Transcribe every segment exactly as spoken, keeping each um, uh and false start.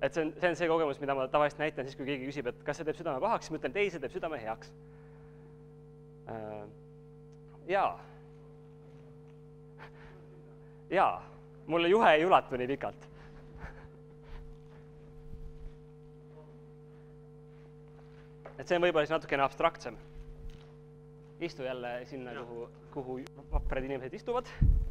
et see on, see on see kogemus, mida ma tavaliselt näitan siis, kui keegi küsib, et kas see teeb südame pahaks, siis ma ütlen, et ei, see teeb südame heaks. Jaa. Jaa, mulle juhe ei ulatu nii pikalt. Et see on võib-olla siis natukene abstraktsem. Istu jälle sinna, kuhu, kuhu vaprad inimesed istuvad.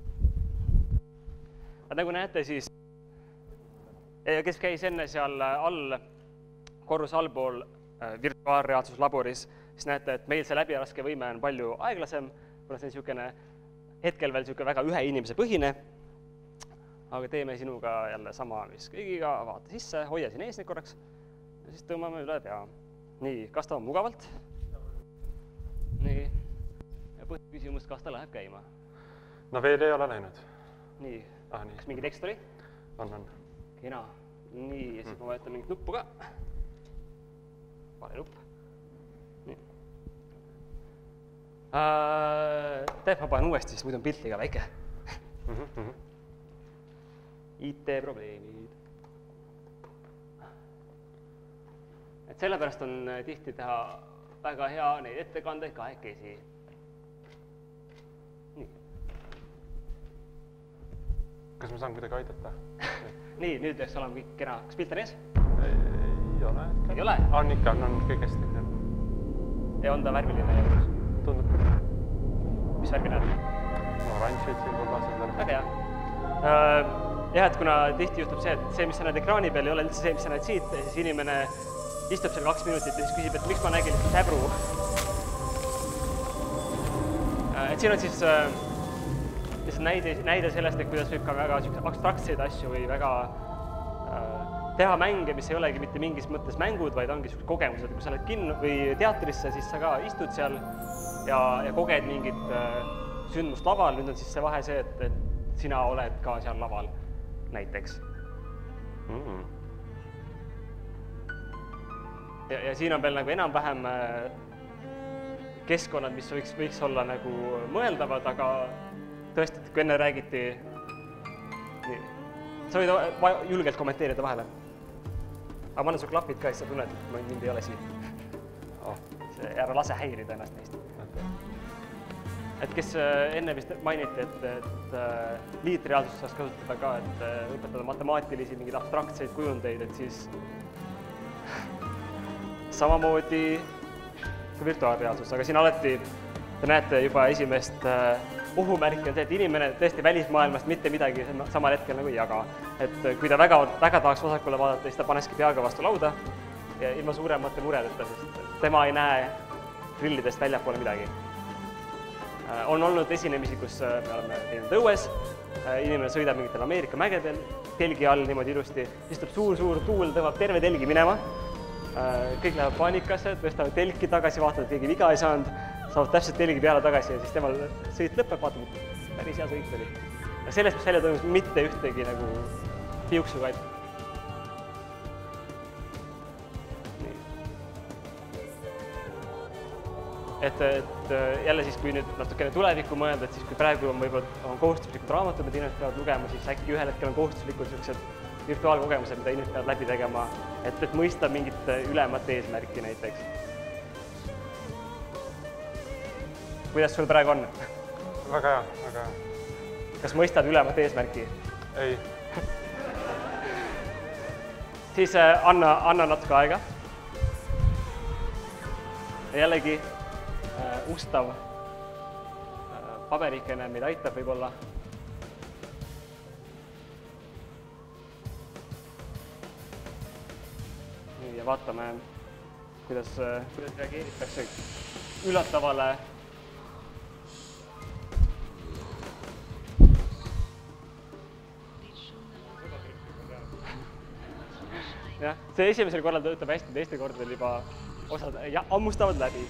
Nagu näete, siis kes käis enne seal all, korrus allpool virtuaalreaalsuslaboris, siis näete, et meil see läbiraske võime on palju aeglasem, kuna see on niisugune hetkel veel niisugune väga ühe inimese põhine, aga teeme sinuga jälle sama, mis kõigiga, vaata sisse, hoia siin ees nüüd korraks ja siis tõmbame üle pea. Nii, kas ta on mugavalt? Nii, ja põhiküsimus, kas ta läheb käima? No veel ei ole läinud. Nii, ah, nii. Kas mingi tekst oli? On, on. Kena. Nii, ja siis mm. ma vajutan mingit nuppu ka. Vale nupp. Nii. Äh, teeb, ma panen uuesti, siis muidu on pilt liiga väike. Mm -hmm. I T-probleemid. Et sellepärast on tihti teha väga hea neid ettekandeid kahekesi. Nii. Kas ma saan kuidagi aidata? Nii, nüüd peaks olema kõik kena. Kas pilt on ees? Ei ole. Ei ole? On ikka, on kõik hästi. Ja on ta värviline ja uus? Tundub. Mis värvi näed? Oranžid siin kollased värvi. Väga hea. Jah, et kuna tihti juhtub see, et see, mis sa näed ekraani peal, ei ole üldse see, mis sa näed siit, siis inimene istub seal kaks minutit ja siis küsib, et miks ma nägin säbru. Et siin on siis näide, näide sellest, et kuidas võib ka väga abstraktseid asju või väga teha mänge, mis ei olegi mitte mingis mõttes mängud, vaid ongi sellised kogemused. Kui sa lähed kinno või teatrisse, siis sa ka istud seal ja, ja koged mingit sündmust laval. Nüüd on siis see vahe see, et, et sina oled ka seal laval näiteks. Mm. Ja, ja siin on veel nagu enam-vähem keskkonnad, mis võiks, võiks olla nagu mõeldavad, aga tõesti, et kui enne räägiti, nii, sa võid julgelt kommenteerida vahele. Aga ma annan su klapid ka, siis sa tunned, et mind ei ole siin. Oh, see ära lase häirida ennast neist. Okay. Et kes enne vist mainiti, et, et liitreaalsust saaks kasutada ka, et õpetada matemaatilisi, mingeid abstraktseid kujundeid, et siis samamoodi kui virtuaalreaalsus. Aga siin alati te näete juba esimest ohumärki on see, et inimene tõesti välismaailmast mitte midagi samal hetkel nagu ei jaga. Et kui ta väga, väga tahaks vasakule vaadata, siis ta paneski peaga vastu lauda ja ilma suuremate muredeta, sest tema ei näe grillidest väljapoole midagi. On olnud esinemisi, kus me oleme teinud õues, inimene sõidab mingitel Ameerika mägedel, telgi all niimoodi ilusti, istub suur-suur tuul, tõmbab terve telgi minema, kõik lähevad paanikasse, tõstavad telki tagasi, vaatavad, et keegi viga ei saanud, saavad täpselt telgi peale tagasi ja siis temal sõit lõpeb, vaatab, et päris hea sõit oli. Ja sellest, mis välja toimus, mitte ühtegi nagu piuksu kaid. Et, et jälle siis, kui nüüd natukene tulevikku mõelda, et siis kui praegu on võib-olla on kohustuslikud raamatud, mida inimesed peavad lugema, siis äkki ühel hetkel on kohustuslikud sellised virtuaalkogemused, mida inimesed peavad läbi tegema, et, et mõista mingit ülemat eesmärki näiteks. Kuidas sul praegu on? Väga hea, väga hea. Kas mõistad ülemat eesmärki? Ei. Siis anna, anna natuke aega. Ja jällegi ustav paberikene meid aitab võib-olla. Ja vaatame, kuidas, kuidas reageeritakse üllatavale jah, see esimesel korral töötab hästi, teiste kordadel juba osad ja, ammustavad läbi.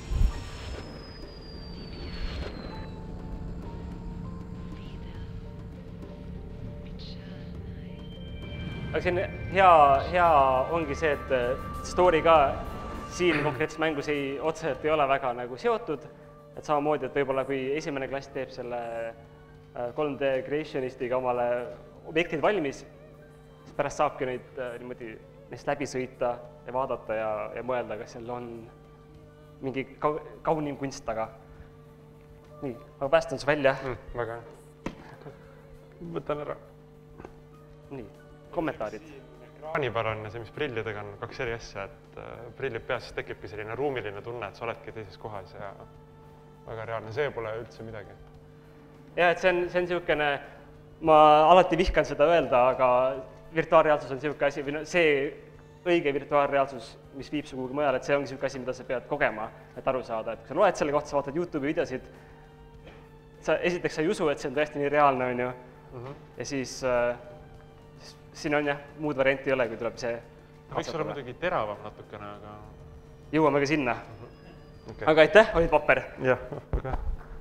Aga siin hea, hea ongi see, et story ka siin konkreetses mängus ei, otseselt ei ole väga nagu seotud, et samamoodi, et võib-olla kui esimene klass teeb selle kolm D creationistiga omale objektid valmis, siis pärast saabki neid niimoodi neist läbi sõita ja vaadata ja, ja mõelda, kas seal on mingi kau, kaunim kunst taga. Nii, ma päästan su välja. Mm, väga hea. Võtan ära. Nii, kommentaarid. Ekraanipär on ja see, mis prillidega on kaks eri asja, et prillid peas siis tekibki selline ruumiline tunne, et sa oledki teises kohas ja väga reaalne. See pole üldse midagi. Ja, et see on, see on siukene, ma alati vihkan seda öelda, aga virtuaalreaalsus on siuke asi, või no, see õige virtuaalreaalsus, mis viib su kuhugi mujal, et see ongi siuke asi, mida sa pead kogema, et aru saada, et kui sa loed selle kohta, sa vaatad YouTube'i videosid, sa esiteks sa ei usu, et see on tõesti nii reaalne, on ju, uh -huh. ja siis, siis siin on jah, muud varianti ei ole, kui tuleb see võiks olla muidugi teravam natukene, aga jõuame ka sinna. Uh -huh. okay. Aga aitäh, olid vapper. Jah, väga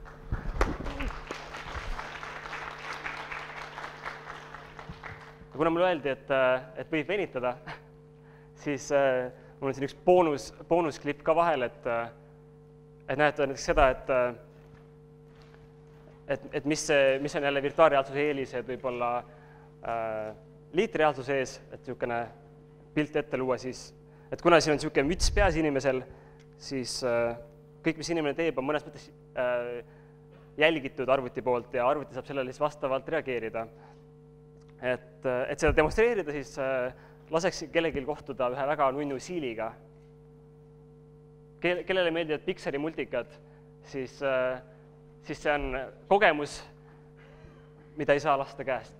kuna mulle öeldi, et, et võib venitada, siis äh, mul on siin üks boonus, boonusklipp ka vahel, et, et näete näiteks seda, et, et, et mis, mis on jälle virtuaalreaalsuse eelised võib-olla äh, liitreaalsuse ees, et niisugune pilt ette luua, siis, et kuna siin on niisugune müts peas inimesel, siis äh, kõik, mis inimene teeb, on mõnes mõttes äh, jälgitud arvuti poolt ja arvuti saab sellele siis vastavalt reageerida. Et, et seda demonstreerida, siis laseks kellelgi kohtuda ühe väga nunnu siiliga. Kellele meeldivad Pixari multikad, siis, siis see on kogemus, mida ei saa lasta käest.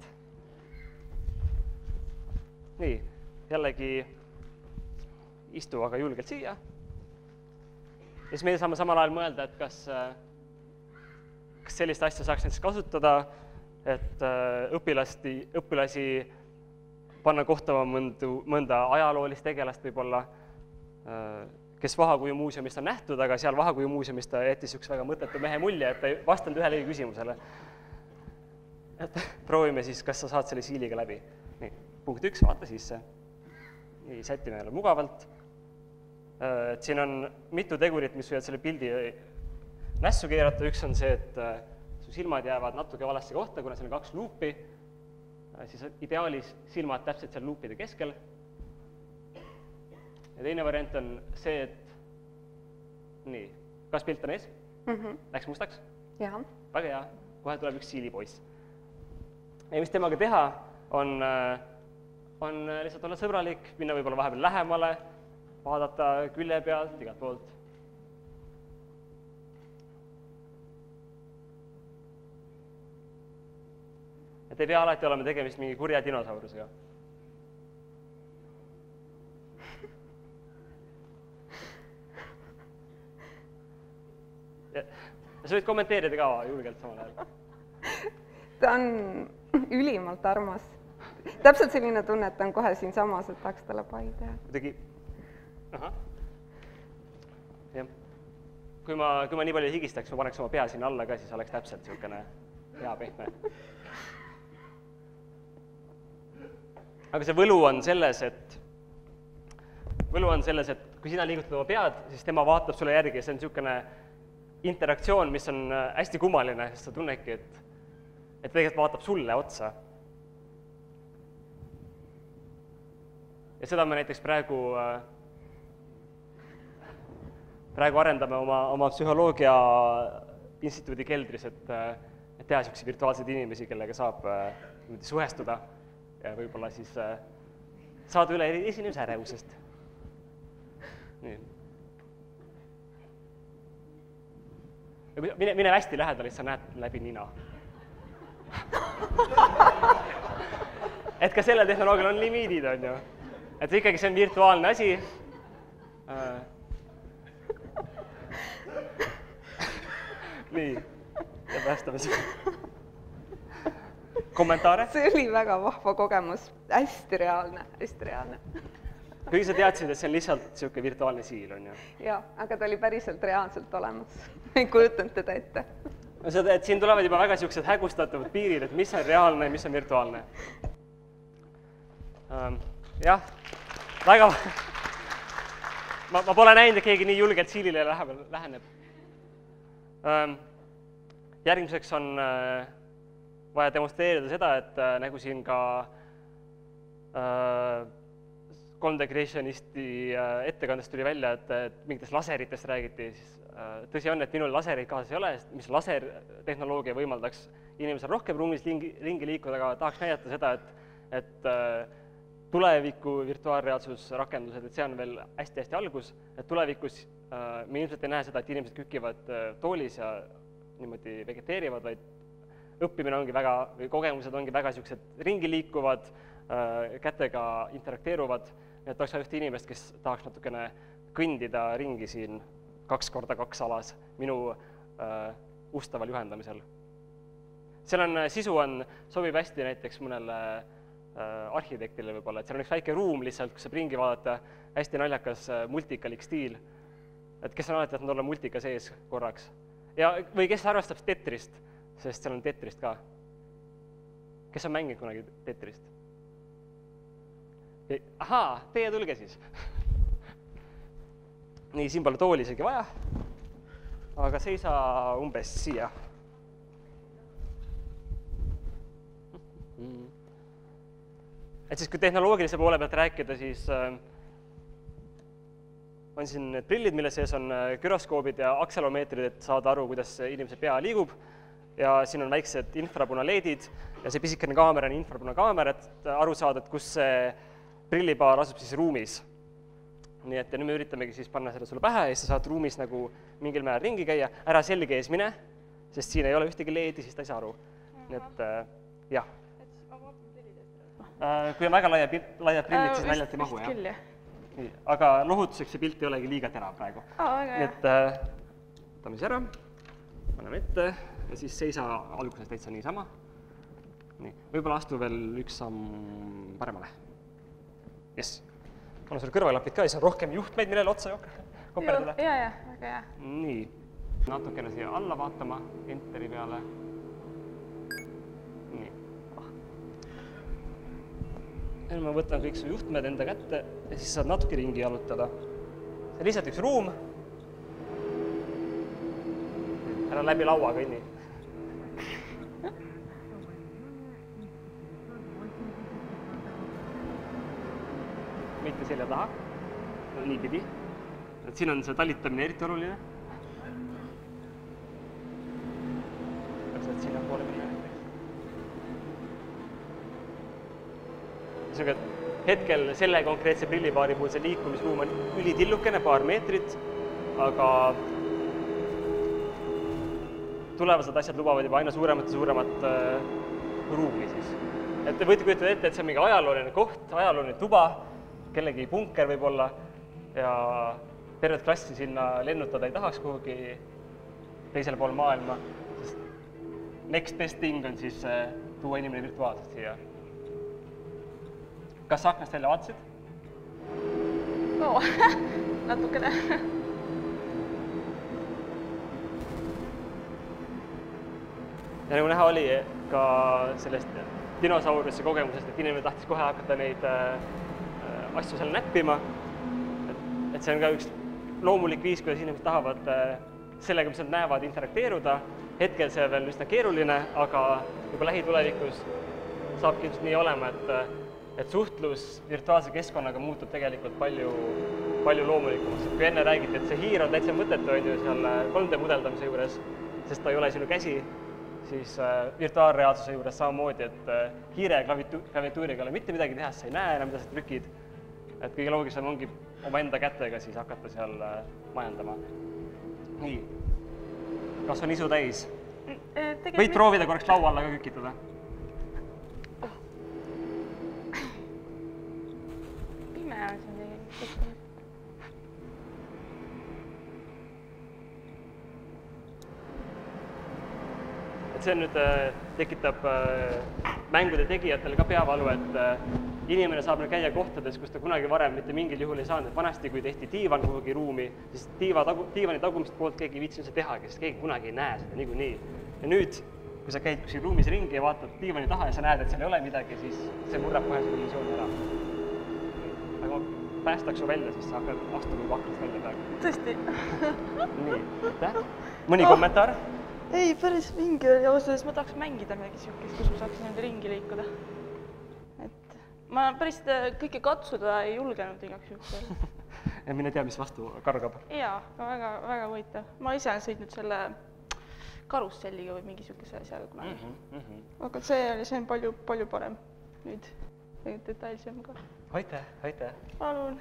Nii, jällegi istu aga julgelt siia. Ja siis meie saame samal ajal mõelda, et kas, kas sellist asja saaks näiteks kasutada, et õpilasti, õpilasi panna kohtama mõndu, mõnda ajaloolist tegelast võib-olla, kes Vahakuju muuseumist on nähtud, aga seal Vahakuju muuseumist ta jättis üks väga mõttetu mehe mulje, et ta ei vastanud ühelegi küsimusele. Et proovime siis, kas sa saad selle siiliga läbi. Nii, punkt üks, vaata sisse. Nii, sätime jälle mugavalt. Et siin on mitu tegurit, mis võivad selle pildi nässu keerata. Üks on see, et su silmad jäävad natuke valesse kohta, kuna seal on kaks luupi, siis ideaalis silmad täpselt seal luupide keskel. Ja teine variant on see, et nii, kas pilt on ees? Mm -hmm. Läks mustaks? Jah. Väga hea, kohe tuleb üks siilipoiss. Ja mis temaga teha, on, on lihtsalt olla sõbralik, minna võib-olla vahepeal lähemale, vaadata külje pealt, igalt poolt. Et ei pea alati olema tegemist mingi kurja dinosaurusega. Ja sa võid kommenteerida ka julgelt samal ajal. Ta on ülimalt armas. Täpselt selline tunne, et ta on kohe siin samas, et tahaks talle pai teha. Kuidagi... Aha. Jah. Kui ma, kui ma nii palju higistaks, ma paneks oma pea sinna alla ka, siis oleks täpselt niisugune hea pehme. Aga see võlu on selles, et võlu on selles, et kui sina liigutad oma pead, siis tema vaatab sulle järgi ja see on niisugune interaktsioon, mis on hästi kummaline, sest sa tunnedki, et, et tegelikult vaatab sulle otsa. Ja seda me näiteks praegu, praegu arendame oma, oma psühholoogia instituudi keldris, et, et teha niisuguseid virtuaalseid inimesi, kellega saab suhestuda ja võib-olla siis saada üle esinemise ärevusest. Nii. Mine, mine hästi lähedal, siis sa näed läbi nina. Et ka selle tehnoloogial on limiidid, on ju. Et ikkagi see on virtuaalne asi. Nii, ja päästame siin. Kommentaare? See oli väga vahva kogemus. Hästi reaalne, hästi reaalne. Kuigi sa teadsid, et see on lihtsalt niisugune virtuaalne siil, on ju? Jaa, aga ta oli päriselt reaalselt olemas. Ei kujutanud teda ette. Et siin tulevad juba väga niisugused hägustatavad piirid, et mis on reaalne ja mis on virtuaalne. Jah, väga... Ma, ma pole näinud, et keegi nii julgelt siilile läheneb. Järgmiseks on vaja demonstreerida seda, et nagu siin ka kolm D Creationisti ettekandest tuli välja, et, et mingitest laseritest räägiti, siis tõsi on, et minul lasereid kaasas ei ole, mis lasertehnoloogia võimaldaks inimesel rohkem ruumis ringi, ringi liikuda, aga tahaks näidata seda, et, et tuleviku virtuaalreaalsusrakendused, et see on veel hästi-hästi algus, et tulevikus me ilmselt ei näe seda, et inimesed kükivad toolis ja niimoodi vegeteerivad, vaid õppimine ongi väga, või kogemused ongi väga niisugused ringi liikuvad, kätega interakteeruvad, et oleks just inimest, kes tahaks natukene kõndida ringi siin kaks korda kaks alas minu äh, ustaval juhendamisel. Seal on, sisu on, sobib hästi näiteks mõnele äh, arhitektile võib-olla, et seal on üks väike ruum lihtsalt, kus saab ringi vaadata, hästi naljakas äh, multikalik stiil, et kes on alati tahtnud olla multika sees korraks. Ja, või kes arvestab Tetrist, sest seal on Tetrist ka. Kes on mänginud kunagi Tetrist? Ahaa, teie tulge siis. Nii, siin pole tooli isegi vaja, aga seisa umbes siia. Et siis, kui tehnoloogilise poole pealt rääkida, siis on siin need prillid, mille sees on gyroskoobid ja akselomeetrid, et saada aru, kuidas inimese pea liigub. Ja siin on väiksed infrapunaleedid ja see pisikene kaamera on infrapunakaamera, et aru saada, et kus see prillipaar asub siis ruumis. Nii et ja nüüd me üritamegi siis panna selle sulle pähe ja siis sa saad ruumis nagu mingil määral ringi käia. Ära selge ees mine, sest siin ei ole ühtegi leedi, siis ta ei saa aru. Nii et äh, jah. Äh, kui on väga laia, laia prillid, siis naljalt ei mahu. Ja. Nii, aga lohutuseks see pilt ei olegi liiga terav praegu. Nii et äh, võtame siis ära, paneme ette ja siis seisa alguses täitsa niisama. Nii, võib-olla astu veel üks samm paremale. Yes. Mul on sul kõrvaklapid ka, siis on rohkem juhtmeid, millele otsa koperdada. Ja, ja, väga hea. Nii, natukene siia alla vaatama, enteri peale. Nii. Ja ma võtan kõik su juhtmed enda kätte ja siis saad natuke ringi jalutada. See on lihtsalt üks ruum. Ära läbi laua kõnni. Mitte selja taha, niipidi. Et siin on see talitamine eriti oluline. Täpselt sinna poole minna. Hetkel selle konkreetse prillipaari puhul see liikumisruum on ülitillukene, paar meetrit, aga tulevased asjad lubavad juba aina suuremat ja suuremat ruumi siis. Et te võite kujutada ette, et see on mingi ajalooline koht, ajalooline tuba, kellegi bunker võib olla ja tervet klassi sinna lennutada ei tahaks kuhugi teisele pool maailma, sest next best thing on siis tuua inimene virtuaalselt siia. Kas sa aknast välja vaatasid? No, natukene. Ja nagu näha oli ka sellest dinosauruse kogemusest, et inimene tahtis kohe hakata neid asju seal näppima, et see on ka üks loomulik viis, kuidas inimesed tahavad sellega, mis nad näevad, interakteeruda. Hetkel see veel üsna keeruline, aga juba lähitulevikus saabki ilmselt nii olema, et, et suhtlus virtuaalse keskkonnaga muutub tegelikult palju, palju loomulikumaks. Kui enne räägiti, et see hiir on täitsa mõtetu on ju seal kolm D mudeldamise juures, sest ta ei ole sinu käsi, siis virtuaalreaalsuse juures samamoodi, et hiire ja klaviatuuriga ei ole mitte midagi teha, sa ei näe enam, mida sa trükid. Et kõige loogilisem ongi oma enda kätega siis hakata seal majandama. Nii, kas on isu täis? Võid proovida korraks laua alla ka kükitada. Pime on siin tegelikult. Et see nüüd tekitab mängude tegijatel ka peavalu, et inimene saab käia kohtades, kus ta kunagi varem mitte mingil juhul ei saanud. Vanasti, kui tehti diivan kuhugi ruumi, siis diiva tagu, diivani tagumist poolt keegi ei viitsinud seda tehagi, sest keegi kunagi ei näe seda niikuinii. Ja nüüd, kui sa käid kuskil ruumis ringi ja vaatad diivani taha ja sa näed, et seal ei ole midagi, siis see murrab kohe selle illusiooni ära. Aga ma päästaks su välja, siis sa hakkad astuma juba aknast välja praegu. Tõesti? Nii, aitäh. Mõni kommentaar? Ei, päris mingi oli ausalt, ma tahaks mängida midagi siukest, kus ma saaks nende ringi liikuda. Et ma päris kõike katsuda ei julgenud igaks juhuks veel. Ja mine tea, mis vastu kargab. Jaa, väga, väga huvitav. Ma ise olen sõitnud selle karusselliga või mingi sihukese asjaga kunagi. Mm -hmm. Aga see oli, see on palju, palju parem nüüd, detailsem ka. Aitäh, aitäh. Palun.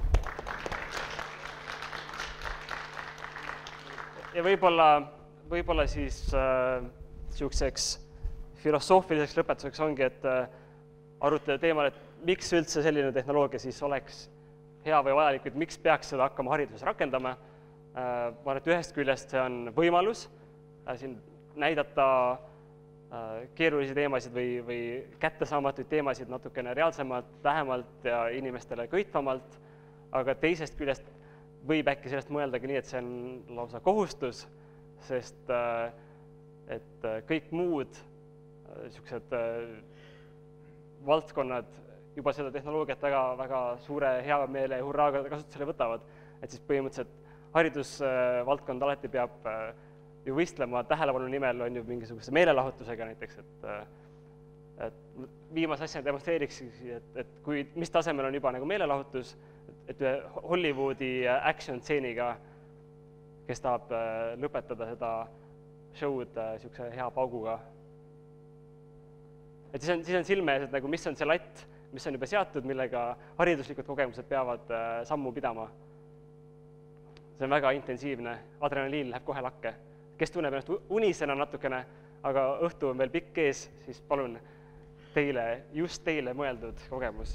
Ja võib-olla, võib-olla siis äh, sihukeseks filosoofiliseks lõpetuseks ongi, et äh, arutleda teemal, et miks üldse selline tehnoloogia siis oleks hea või vajalik, et miks peaks seda hakkama hariduses rakendama. Äh, ma arvan, et ühest küljest see on võimalus äh, siin näidata äh, keerulisi teemasid või, või kättesaamatuid teemasid natukene reaalsemalt, vähemalt ja inimestele köitvamalt, aga teisest küljest võib äkki sellest mõeldagi nii, et see on lausa kohustus, sest äh, et kõik muud niisugused valdkonnad juba seda tehnoloogiat väga, väga suure hea meele ja hurraaga kasutusele võtavad. Et siis põhimõtteliselt haridusvaldkond alati peab ju võistlema tähelepanu nimel, on ju mingisuguse meelelahutusega näiteks, et, et viimase asjana demonstreeriks, et, et kui, mis tasemel on juba nagu meelelahutus, et ühe Hollywoodi action-stseeniga, kes tahab lõpetada seda show'd niisuguse hea pauguga. Et siis on, siis on silme ees, et nagu, mis on see latt, mis on juba seatud, millega hariduslikud kogemused peavad sammu pidama. See on väga intensiivne, adrenaliin läheb kohe lakke. Kes tunneb ennast unisena natukene, aga õhtu on veel pikk ees, siis palun teile, just teile mõeldud kogemus.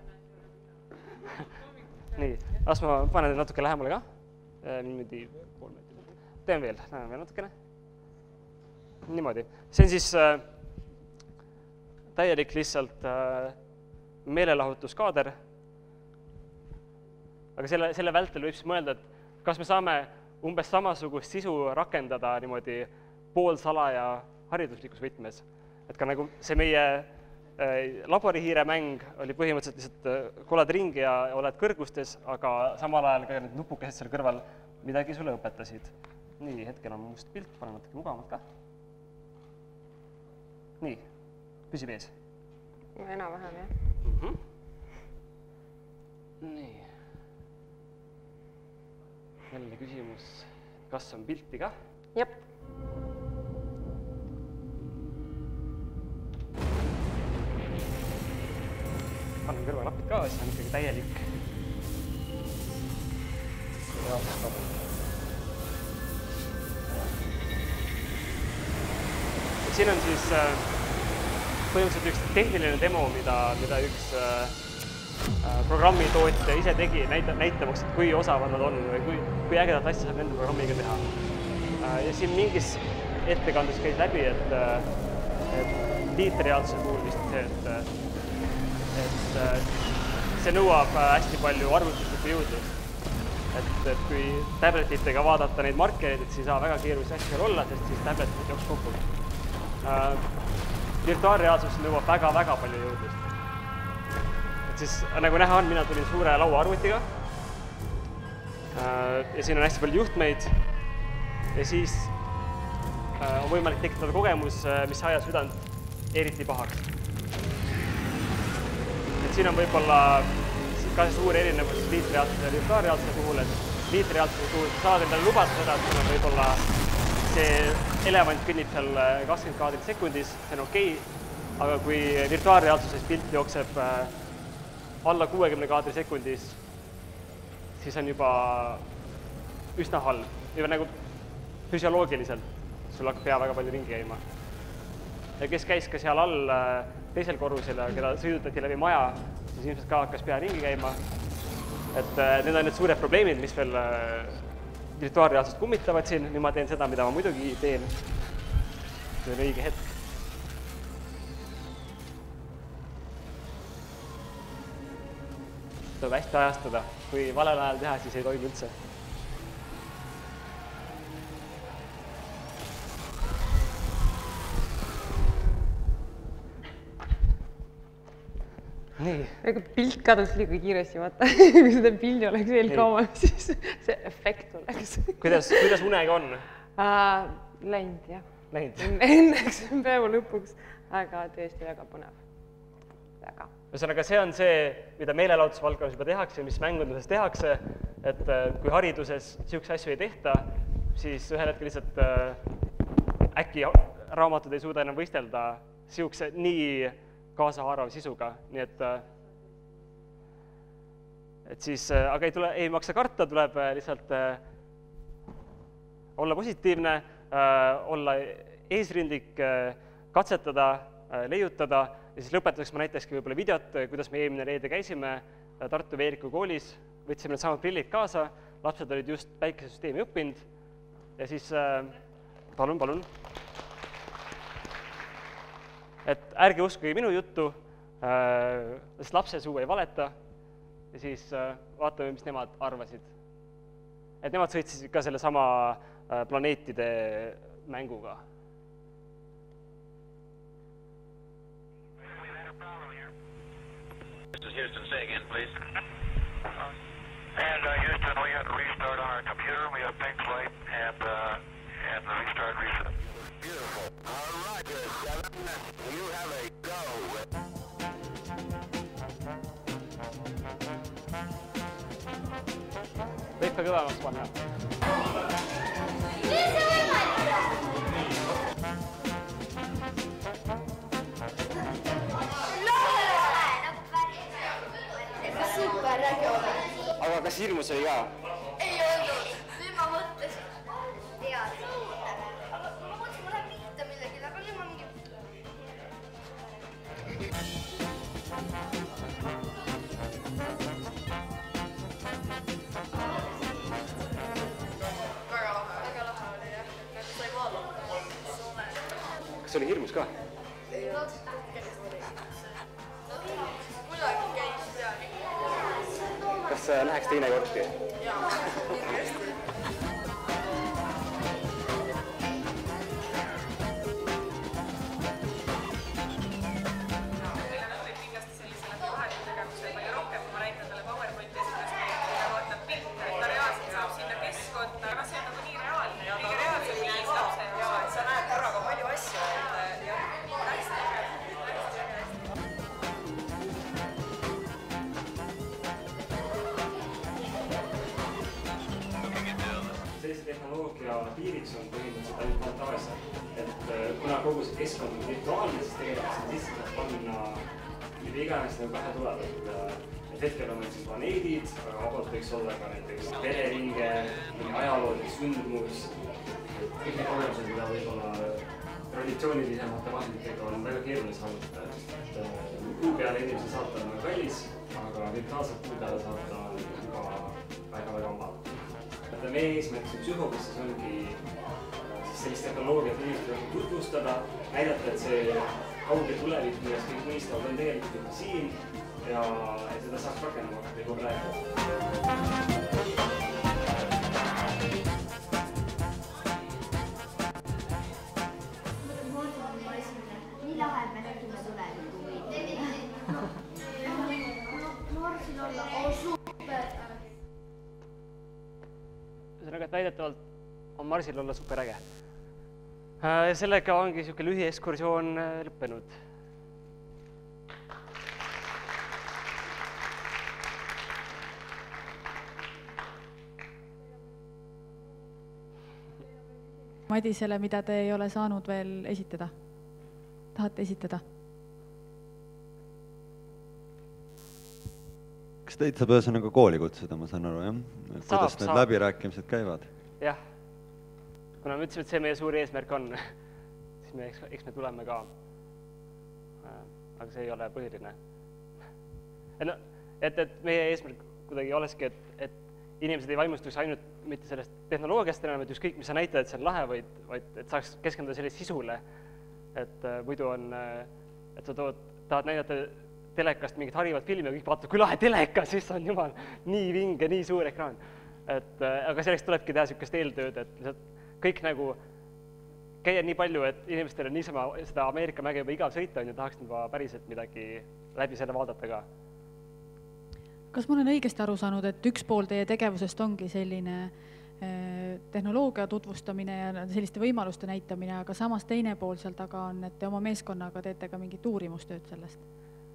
Nii, las ma panen natuke lähemale ka. Niimoodi pool meetrit. Teen veel, näen veel natukene. Niimoodi. See on siis äh, täielik lihtsalt äh, meelelahutuskaader. Aga selle, selle vältel võib siis mõelda, et kas me saame umbes samasugust sisu rakendada niimoodi poolsalaja hariduslikus võtmes. Et ka nagu see meie äh, laborihiire mäng oli põhimõtteliselt lihtsalt äh, kolad ringi ja oled kõrgustes, aga samal ajal ka need nupukesed seal kõrval midagi sulle õpetasid. Nii, hetkel on must pilt, panen natuke mugavamalt ka. Nii, püsib ees. Enam-vähem, jah. Mm -hmm. Nii. Jälle küsimus, kas on pilti ka? Jep. Panen kõrvalapid ka, siis on ikkagi täielik. Ja, siin on siis äh, põhimõtteliselt üks tehniline demo, mida, mida üks äh, programmitootja ise tegi, näita, näitamaks, et kui osavad nad on või kui, kui ägedat asja saab nende programmiga teha. Äh, ja siin mingis ettekandes käis läbi, et, et liitreaalsuse puhul vist see, et, et see nõuab hästi palju arvutuslikku jõudlust. Et, et kui tabletitega vaadata neid markereid, et siis ei saa väga keerulisi asju olla, sest siis tabletit jooks kokku. Uh, virtuaalreaalsus nõuab väga-väga palju jõudlust. Et siis, nagu näha on, mina tulin suure lauaarvutiga uh, ja siin on hästi palju juhtmeid ja siis uh, on võimalik tekitada kogemus, uh, mis ajab südant eriti pahaks. Et siin on võib-olla ka see suur erinevus liitreaalsuse ja virtuaalreaalsuse puhul, et liitreaalsuse puhul saad endale lubada seda, et sul on võib-olla see elevant kõnnib seal kakskümmend kaadrit sekundis, see on okei, aga kui virtuaalreaalsuses pilt jookseb alla kuuekümne kaadri sekundis, siis on juba üsna halb. Juba nagu füsioloogiliselt sul hakkab pea väga palju ringi käima. Ja kes käis ka seal all teisel korrusel ja keda sõidutati läbi maja, siis ilmselt ka hakkas pea ringi käima. Et need on need suured probleemid, mis veel virtuaalreaalsust kummitavad siin, nüüd ma teen seda, mida ma muidugi teen. See on õige hetk. Tuleb hästi ajastada. Kui valel ajal teha, siis ei toimi üldse. Nii. Aga pilt kadus liiga kiiresti, vaata. Kui seda pildi oleks veel kauem, siis see efekt oleks. Kuidas, kuidas unega on? Uh, läinud, jah. Läinud? Enneks päeva lõpuks, aga tõesti väga põnev. aga ühesõnaga, see on see, mida meelelahutusvaldkonnas juba tehakse, mis mängunduses tehakse, et kui hariduses niisuguseid asju ei tehta, siis ühel hetkel lihtsalt äkki raamatud ei suuda enam võistelda niisuguse nii kaasahaarav sisuga, nii et et siis, aga ei tule, ei maksa karta, tuleb lihtsalt olla positiivne, olla eesrindlik, katsetada, leiutada ja siis lõpetuseks ma näitakski võib-olla videot, kuidas me eelmine reede käisime Tartu Veeriku koolis, võtsime need samad prillid kaasa, lapsed olid just päikesesüsteemi õppinud ja siis palun, palun. Et ärge uskuge minu juttu, sest lapse suu ei valeta ja siis vaatame, mis nemad arvasid. Et nemad sõitsid ka selle sama planeetide mänguga. Houston, say again, please. And uh, Houston, we had to restart on our computer. We had pink light and uh, and the restart reset. Beautiful. All right, seven. You have a go. Võib ka kõvemaks panna. Aga kas hirmus oli ka? Ei olnud. Nüüd ma mõtlesin. Tead. Aga ma mõtlesin, ma lähen pihta millegi, aga nüüd ma mingi... Väga lahe. Väga lahe oli, jah. Need sai vaadata. Kas oli hirmus ka? Ei olnud. Kuidagi käis peagi. Kas läheks teine kordki? Jaa, kindlasti. Piiriks on põhimõtteliselt ainult fantaasia, et kuna kogu see keskkond on virtuaalne, siis tegelikult siin sisse saab panna mida iganes nagu pähe tuleb, et hetkel on meil siin planeedid, aga vabalt võiks olla ka näiteks pereringe, ajalooline sündmus, kõik need kogemused, mida võib-olla traditsioonilisemate vahenditega on väga keeruline saavutada. Kuu peale inimese saata on kallis, aga virtuaalselt kuu peale saata on juba väga-väga omal. Meie eesmärk siin psühhobussis ongi sellist tehnoloogiat inimestele tutvustada, näidata, et see kauge tulevik, millest kõik mõistavad, on tegelikult juba siin ja seda saaks rakendama juba praegu. Nii lahe, et me nägime tulevikku. Marsil olla, oo super! Ühesõnaga, et väidetavalt on Marsil olla superäge. Sellega ongi niisugune lühi ekskursioon lõppenud. Madisele, mida te ei ole saanud veel esitada? Tahate esitada? Kas teid saab ühesõnaga kooli kutsuda, ma saan aru, jah? Kuidas need läbirääkimised käivad? Jah. Kuna me ütlesime, et see meie suur eesmärk on, siis me, eks me tuleme ka. Aga see ei ole põhiline. Et meie eesmärk kuidagi oleski, et inimesed ei vaimustuks ainult mitte sellest tehnoloogiast enam, et ükskõik, mis sa näitad, et see on lahe, vaid et saaks keskenduda sellist sisule. Et muidu on, et sa tahad näidata telekast mingit harivat filmi ja kõik vaatab, kui lahe teleka, siis on jumal nii vinge, nii suur ekraan. Aga selleks tulebki teha niisugust eeltööd, et kõik nagu käia nii palju, et inimestele niisama seda Ameerika mäge juba igav sõita on ja tahaks juba päriselt midagi läbi selle vaadata ka. Kas ma olen õigesti aru saanud, et üks pool teie tegevusest ongi selline tehnoloogia tutvustamine ja selliste võimaluste näitamine, aga samas teine pool seal taga on, et te oma meeskonnaga teete ka mingit uurimustööd sellest?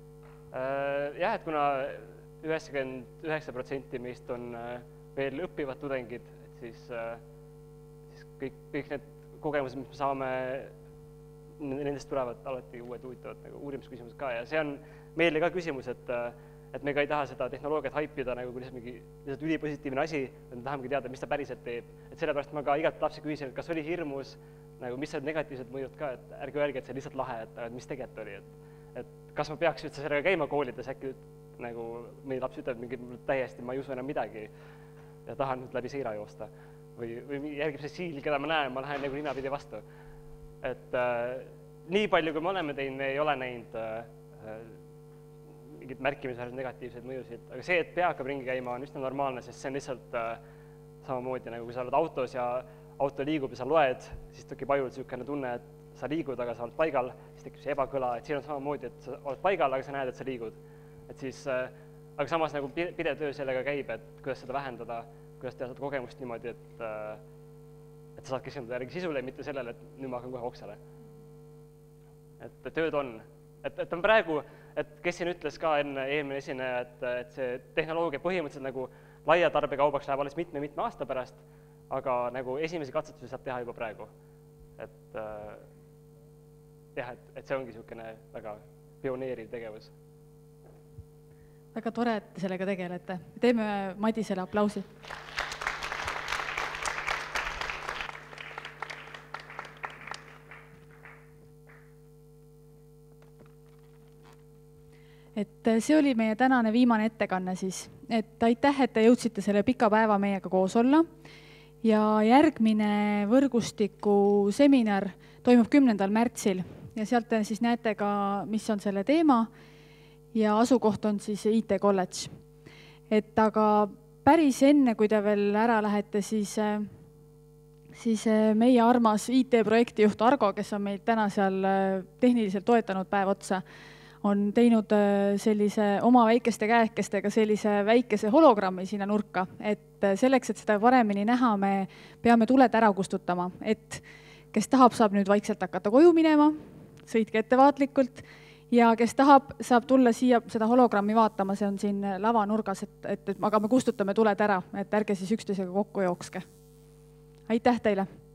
Jah, et kuna üheksakümmend üheksa protsenti meist on veel õppivad tudengid, et siis, siis kõik, kõik need kogemused, mis me saame, nendest tulevad alati uued huvitavad nagu uurimisküsimused ka ja see on meile ka küsimus, et, et me ka ei taha seda tehnoloogiat haipida nagu kui lihtsalt mingi lihtsalt ülipositiivne asi, et me tahamegi teada, mis ta päriselt teeb. Et sellepärast ma ka igalt lapsi küsisin, et kas oli hirmus, nagu mis olid negatiivsed mõjud ka, et ärge öelge, et see lihtsalt lahe, et, et mis tegelikult oli, et, et kas ma peaks üldse sellega käima koolides, äkki nagu meie laps ütleb mingi täiesti, ma ei usu enam midagi ja tahan nüüd läbi seira joosta või, või järgib see siil, keda ma näen, ma lähen nagu ninapidi vastu. Et äh, nii palju, kui me oleme teinud, me ei ole näinud äh, mingid märkimisväärselt negatiivseid mõjusid, aga see, et pea hakkab ringi käima, on üsna normaalne, sest see on lihtsalt äh, samamoodi nagu kui sa oled autos ja auto liigub ja sa loed, siis tekib ajul niisugune tunne, et sa liigud, aga sa oled paigal, siis tekib see ebakõla, et siin on samamoodi, et sa oled paigal, aga sa näed, et sa liigud. Et siis, äh, aga samas nagu pidev töö sellega käib, et kuidas seda vähendada, kuidas teha seda kogemust niimoodi, et, äh, et sa saad keskenduda järgi sisule, mitte sellele, et nüüd ma hakkan kohe oksele. Et tööd on. Et, et on praegu, et kes siin ütles ka enne eelmine esineja, et, et see tehnoloogia põhimõtteliselt nagu laia tarbekaubaks läheb alles mitme-mitme aasta pärast, aga nagu esimesi katsetusi saab teha juba praegu. Et äh, jah, et, et see ongi niisugune väga pioneeriv tegevus. Väga tore, et te sellega tegelete. Teeme Madisele aplausi. Et see oli meie tänane viimane ettekanne siis. Et aitäh, et te jõudsite selle pika päeva meiega koos olla. Ja järgmine võrgustiku seminar toimub kümnendal märtsil ja sealt te siis näete ka, mis on selle teema ja asukoht on siis I T College. Et aga päris enne, kui te veel ära lähete, siis, siis meie armas I T-projektijuht Argo, kes on meid täna seal tehniliselt toetanud päev otsa, on teinud sellise oma väikeste käekestega sellise väikese hologrammi sinna nurka, et selleks, et seda paremini näha, me peame tuled ära kustutama, et kes tahab, saab nüüd vaikselt hakata koju minema, sõitke ettevaatlikult ja kes tahab, saab tulla siia seda hologrammi vaatama, see on siin lavanurgas, et, et, et aga me kustutame tuled ära, et ärge siis üksteisega kokku jookske. Aitäh teile!